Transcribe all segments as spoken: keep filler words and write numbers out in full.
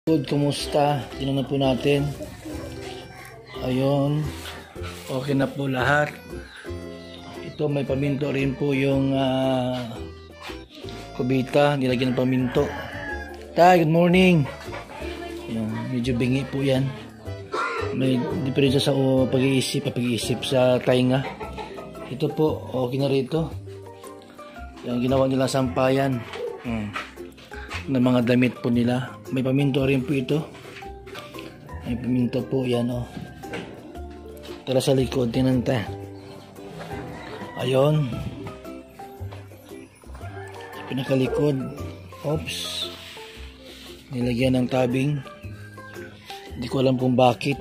Good, kumusta? Tingnan po natin. Ayun. Okay na po lahat. Ito may paminto rin po yung uh, kubita. Nilagyan ng paminto. Tay, good morning. Yung, medyo bingi po yan. May diferensya sa uh, pag-iisip, pag-iisip sa tainga. Ito po, okay na rito. Yung ginawa nila sampayan. Hmm. Ng mga damit po nila. May paminto rin po ito. May paminto po yan, oh. Tara sa likod, tingnan tayo. Ayun. Sa pinakalikod. Oops. Nilagyan ng tabing. Hindi ko alam kung bakit.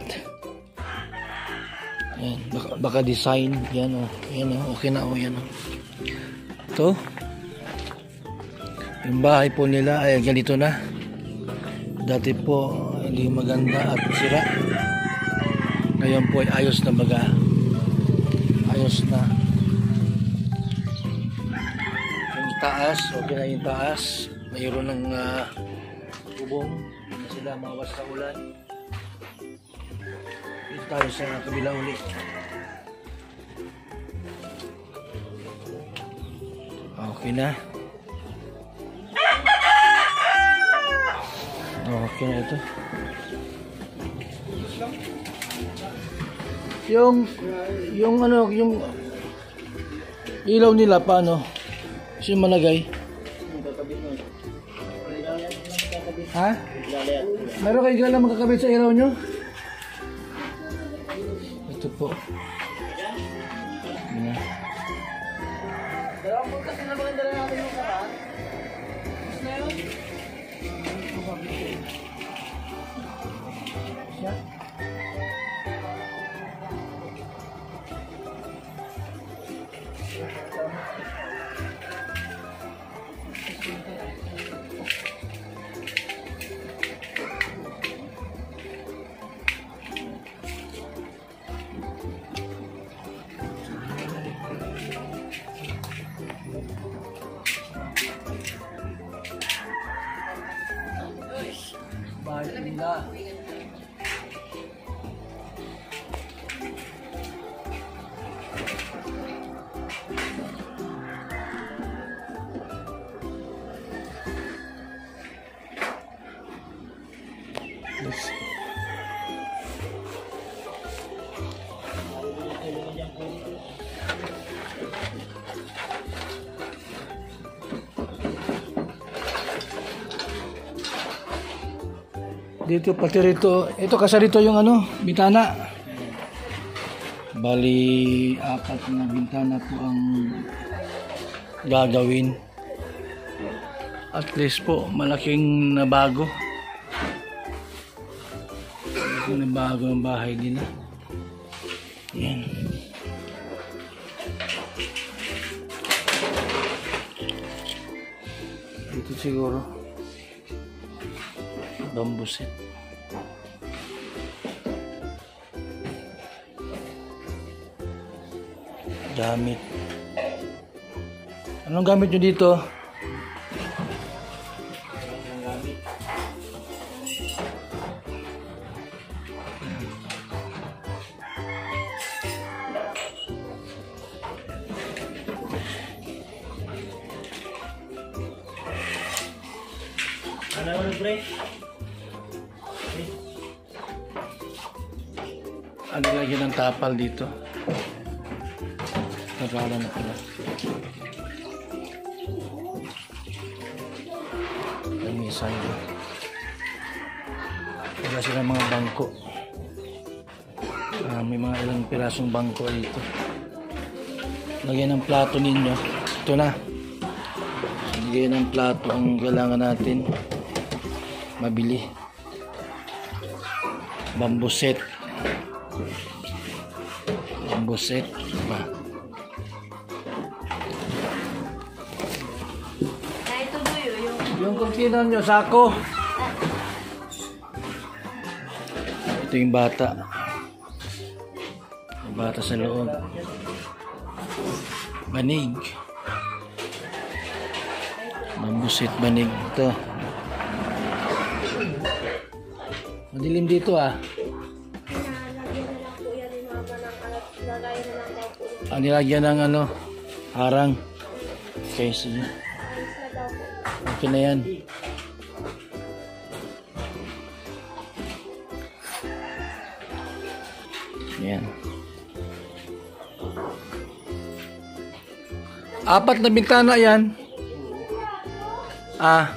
Ayan. Baka, baka design. Yan, oh. Yan, oh. Okay na, oh. Yan, oh. Ito. Yung bahay po nila ay ganito na. Dati po hindi maganda at sira. Ngayon po ay ayos na baga. Ayos na. Yung taas, okay na yung taas. Mayroon ng uh, bubong na sila mawas sa ulan. Dito tayo sa kabila ulit. Okay na. Okay na ito. Yung yung ano, yung ilaw nila paano? Kasi malagay. Ha? Meron kayo gala magkakabit sa ilaw nyo? Ito po. Yan. Dalawang bukas na maganda na natin yung kapa. Gusto na yun? Yeah. Bahay nila. Yes. Dito pati rito, ito kasi rito yung ano, bintana. Bali, apat na bintana po ang gagawin. At least po, malaking nabago. Malaking nabago ang bahay nila. Yan. Dito siguro. Bamboo set. Gamit. Anong gamit nyo dito? Ano naman break? Ano lagi ng tapal dito? Tapala na pala. Lamisa yun. Wala sila mga bangko. Ah, may mga ilang pirasong bangko dito. Lagyan ng plato ninyo. Ito na. Lagyan ng plato ang kailangan natin. Mabili. Bamboo set. Bamboo set. Ba? Yung kurtina nyo, sako. Ito yung bata. Yung bata sa loob. Banig. Bamboo set banig. Ito. Madilim dito ah. Pinalagyan na lang po yan ni mama ng alat. Lagayan na lang daw po. Ah, nilagyan ng ano, harang. Okay, sige. Alis na daw po. Okay na yan. Yan. Apat na bintana yan. Ah.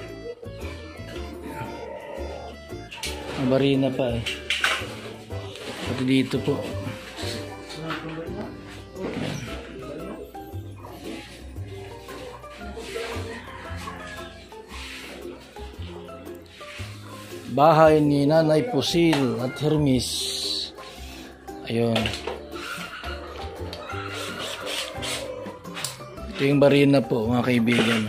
Mabarina pa eh. Pati dito po. Yan. Bahay ni Nanay Pusil at Hermes. Ayun. Ito yung barina po mga kaibigan.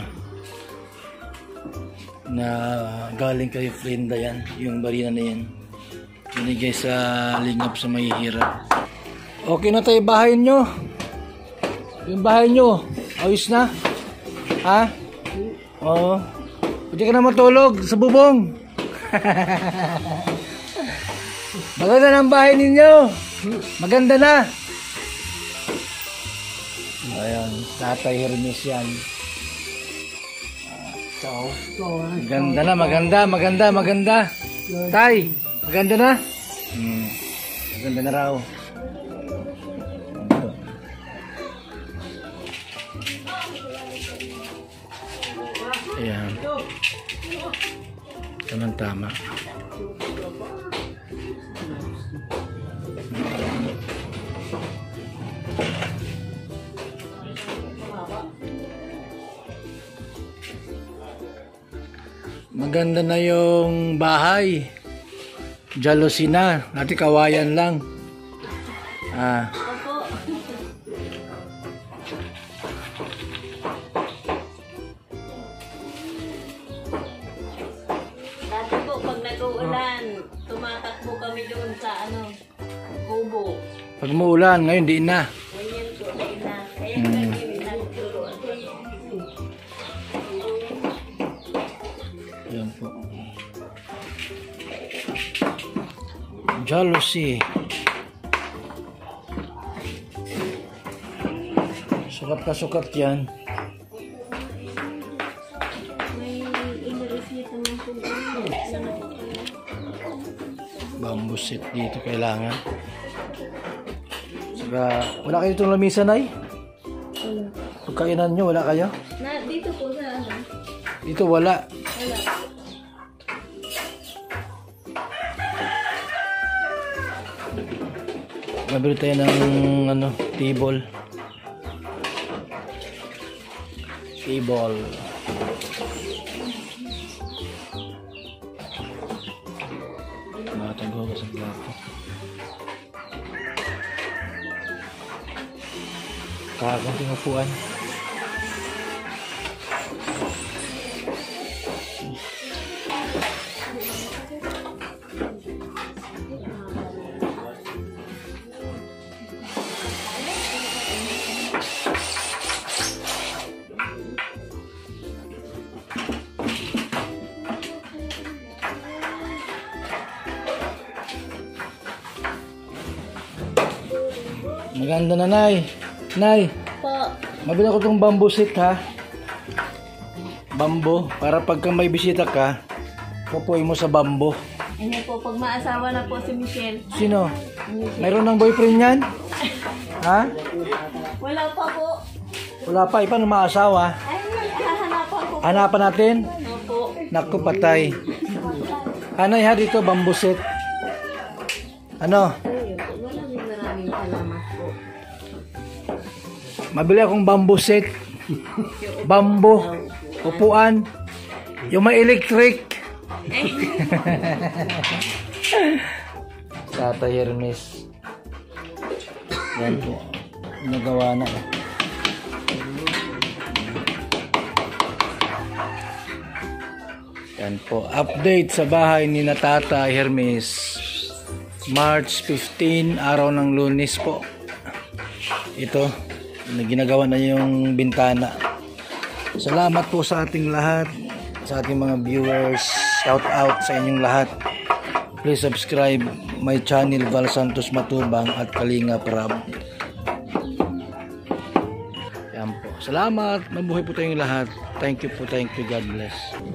Na galing kay Frenda yan. Yung barina na yan. Binigay sa lingap sa mahihirap. Okay na tayo bahay nyo. Yung bahay nyo. Ayos na. Ha? Oo. Pwede ka na matulog sa bubong. Maganda ng bahay ninyo. Maganda na. Ayan, Tatay Hermes yan. Maganda na, maganda, maganda, maganda. Tay, maganda na? Hmm, maganda na raw. Ayan. Tama-tama. Maganda na yung bahay. Jealousy na. Dati kawayan lang. Ah. Dati po, pag nag-uulan, tumatakbo kami doon sa ano, kubo. Pag muulan, ngayon di na. Ganyan po, dahil na. Kaya Hmm. kami nagturuan. Yan po. Jealousy. Sukat na sukat yan. May inaresita naman po doon. Sana po kayo. Bamboo set dito kailangan. Saka, wala kayo itong lamisan ay? Wala. Pagkainan nyo, wala kayo? Na, dito po sa ano? Dito wala. Wala. Mabili tayo ng ano, table. Table. Matagaw ka sa plato. Kakakunting upuan. Maganda na, Nay. Nay, Po. mabili ko tong bamboo set ha. Bamboo, para pagka may bisita ka, pupuin mo sa bamboo. Ano po, pag maasawa na po si Michelle. Sino? Mayroon ng boyfriend yan? Ha? Wala pa po. Wala pa, eh, paano maasawa? Ay, hahanapan ko. Hanapan natin? Opo. Naku, patay. Hanay ha dito, bamboo set. Ano? Ayun po, maraming maraming salamat po. Mabili akong bamboo set. Bamboo. Upuan. Yung may electric. Tatay Hermes. Yan po. Nagawa na. Yan po. Update sa bahay ni na Tatay Hermes. March fifteenth, araw ng Lunes po. Ito, ginagawa na yung bintana. Salamat po sa ating lahat, sa ating mga viewers. Shout out sa inyong lahat. Please subscribe my channel Val Santos Matubang at Kalinga Prab. Yan po. Salamat. Mabuhay po tayong lahat. Thank you po. Thank you. God bless.